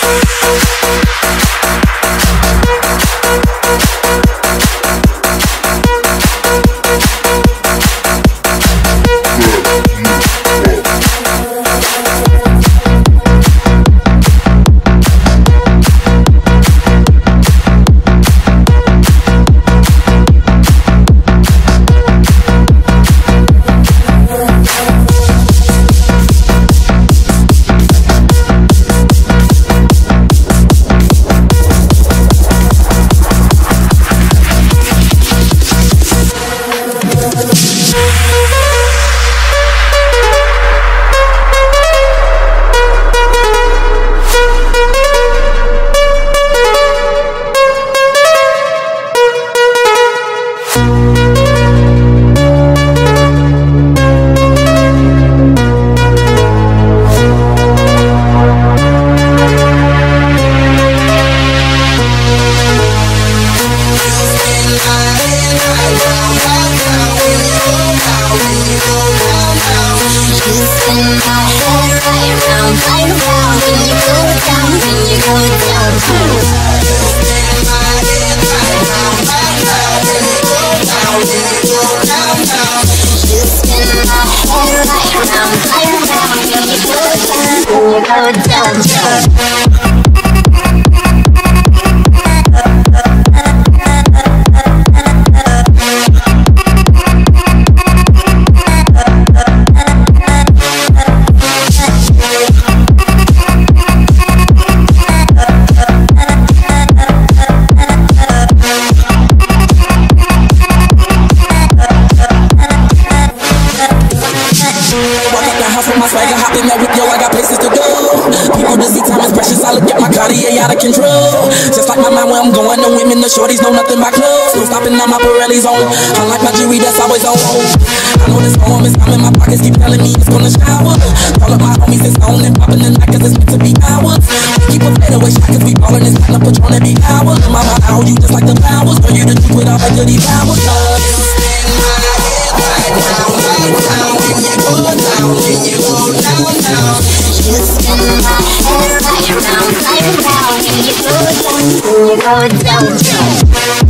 Shorties know nothing but clothes. No stopping on my Pirelli's on. Unlike my jewelry that's always on. I know this storm is coming. My pockets keep telling me it's gonna shower. Call up my homies, it's on and popping the night cause it's meant to be ours. Keep a fadeaway shot cause we ballin' this kind of Patron every hour. Mama, how you just like the flowers. Girl, you the truth with all that goody powers. Spin my head right down, when you go down, when you go down. Just spin my head right round, when you go down, when you go down.